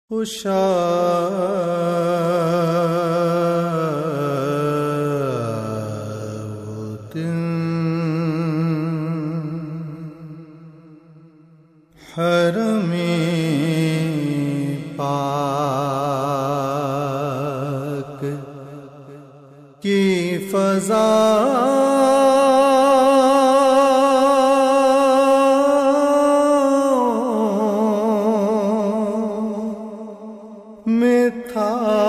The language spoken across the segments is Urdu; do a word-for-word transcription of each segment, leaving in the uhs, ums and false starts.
خوشاوتن حرم پاک کی فضا میں تھا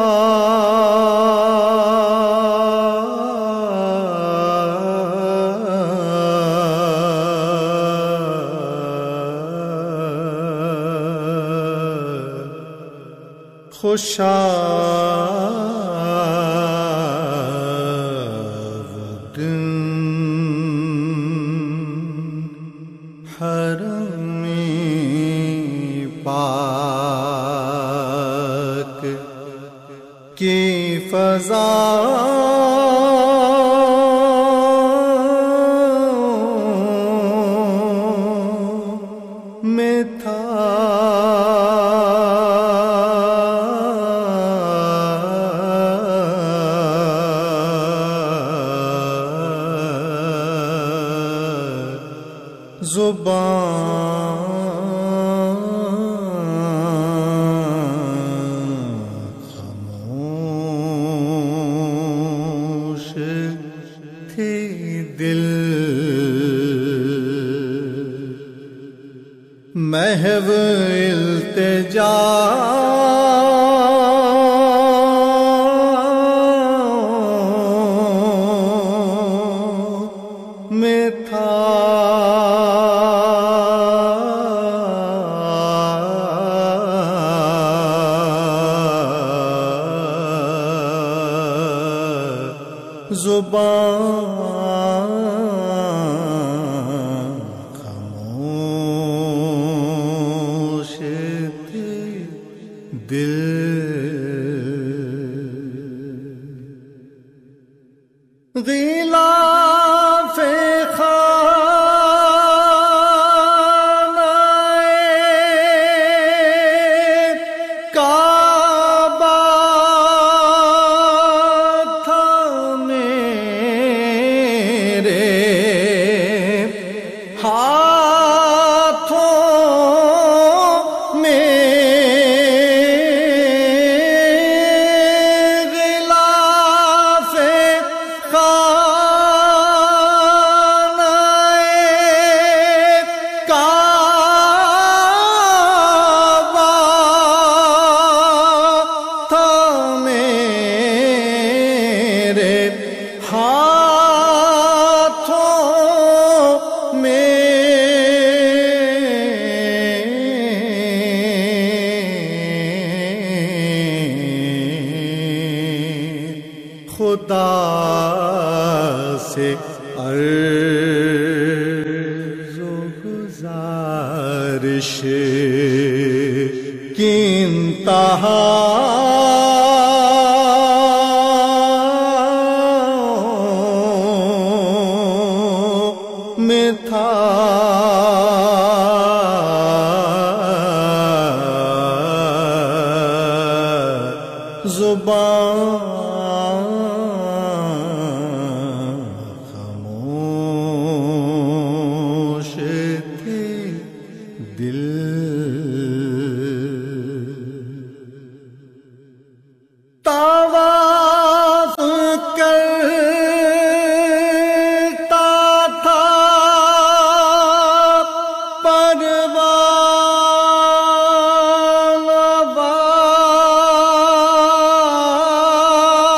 خوشاوتن حرم پاک کی فضا میں تھا زبان خاموش تھی، دل محو التجا میں تھا۔ زبان خاموش تھی، دل غلاف خانہ کعبہ تھا میرے ہاتھوں میں، غلاف خانہ کعبہ تھا میرے ہاتھوں میں، خدا سے عرض و گزارش کی انتہا میں تھا۔ زبان خاموش تھی، دل طواف کرتا تھا پروان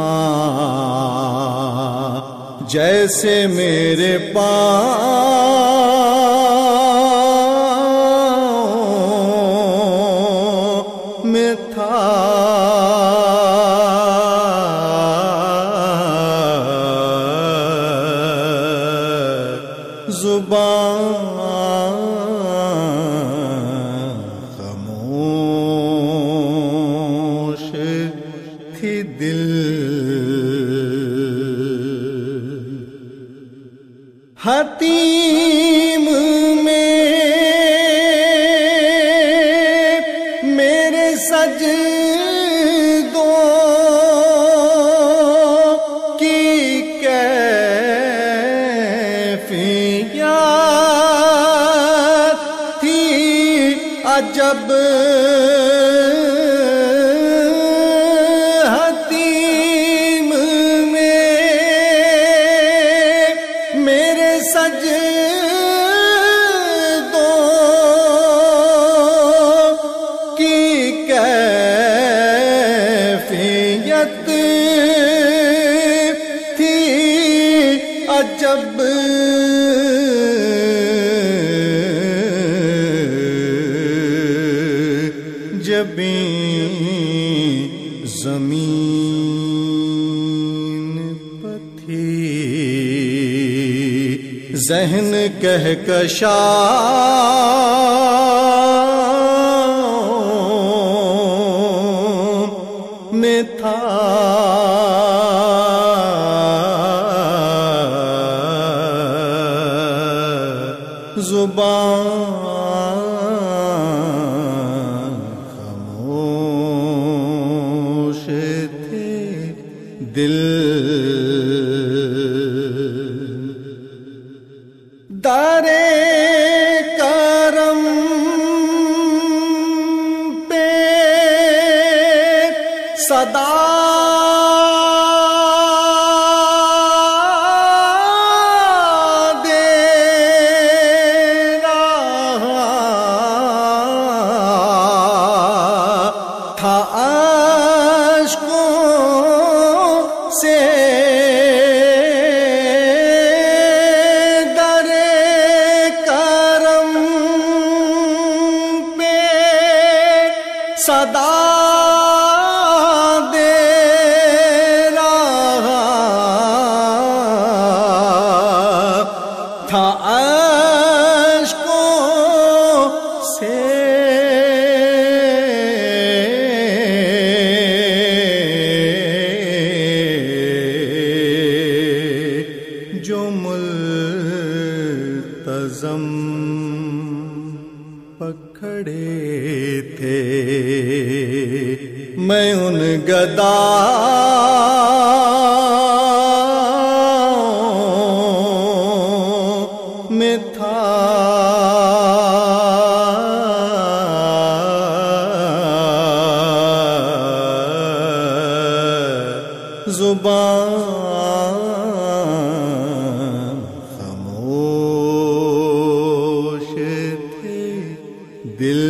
جیسے میرے پاؤں میں تھا زبان خاموش تھی دل حتیم میں میرے سجدوں کی کیفیت تھی عجب حتیم میں میرے سجدوں کی کیفیت تھی عجب جبیں زمین پر تھی ذہن کہکشاؤں میں تھا زبان خاموش تھے دل دارے کرم پہ صدا صدا دے رہا تھا اشکوں سے جو ملتزم پکڑے تھے میں ان گداؤں میں تھا زبان خاموش تھے دل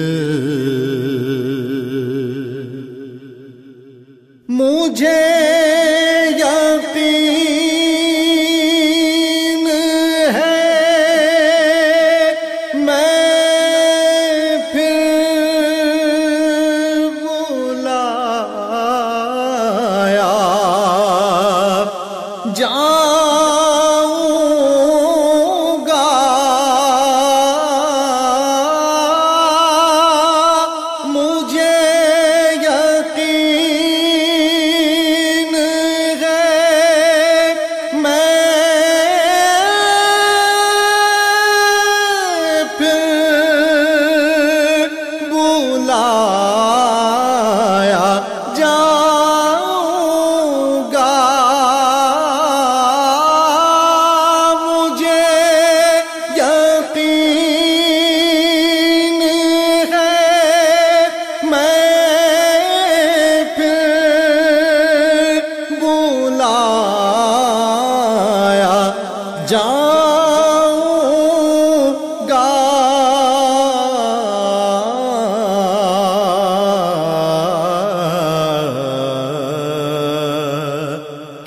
مجھے یقین ہے میں پھر بلایا جان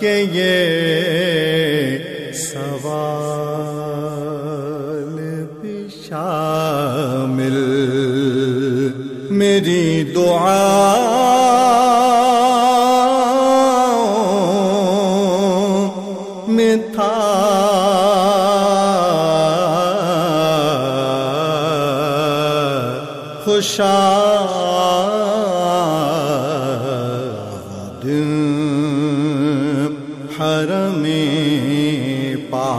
کہ یہ سوال بھی شامل میری دعا میں تھا، خوشاد حرم پاک کی فضا میں